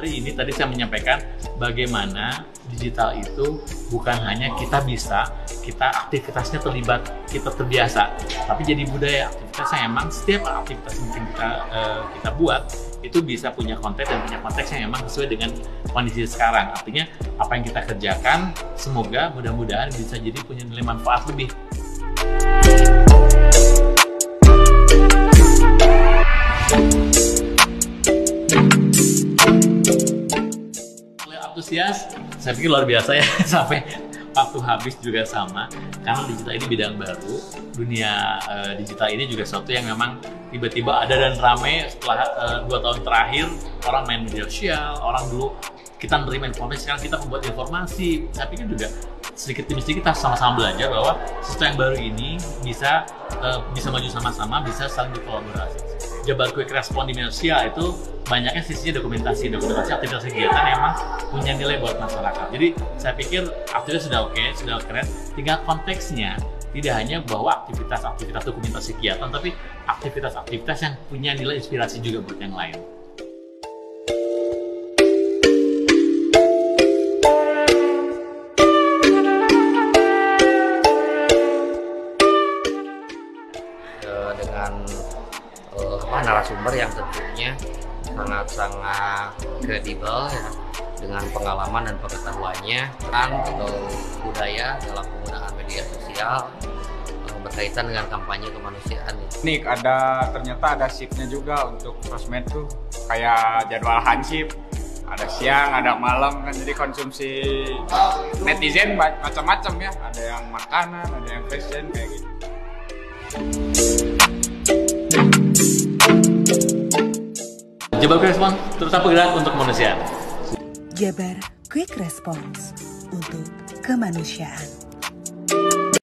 hari ini tadi saya menyampaikan bagaimana digital itu bukan hanya kita aktivitasnya terlibat, kita terbiasa, tapi jadi budaya aktivitas yang emang setiap aktivitas yang kita buat itu bisa punya konten dan punya konteks yang emang sesuai dengan kondisi sekarang. Artinya apa yang kita kerjakan semoga mudah-mudahan bisa jadi punya nilai manfaat lebih. Antusias, saya pikir luar biasa ya, sampai waktu habis juga sama, karena digital ini bidang baru, dunia digital ini juga sesuatu yang memang tiba-tiba ada dan ramai setelah 2 tahun terakhir, orang main media sosial, orang dulu kita menerima informasi, sekarang kita membuat informasi. Saya pikir juga sedikit demi sedikit kita sama-sama belajar bahwa sesuatu yang baru ini bisa maju sama-sama, bisa saling berkolaborasi. Jabar Quick Response di media sosial itu banyaknya sisinya dokumentasi aktivitas kegiatan yang emang punya nilai buat masyarakat. Jadi saya pikir aktivitas sudah oke, sudah keren. Tinggal konteksnya tidak hanya bahwa aktivitas dokumentasi kegiatan, tapi aktivitas yang punya nilai inspirasi juga buat yang lain. Dengan narasumber yang tentunya sangat-sangat kredibel ya, dengan pengalaman dan pengetahuannya tentang budaya dalam penggunaan media sosial berkaitan dengan kampanye kemanusiaan. Nik, ternyata ada shiftnya juga untuk sosmed tuh, kayak jadwal hansip, ada siang, ada malam kan, jadi konsumsi netizen macam-macam ya, ada yang makanan, ada yang fashion kayak gitu. Jabar Quick Response terus bergerak untuk kemanusiaan. Jabar Quick Response untuk kemanusiaan.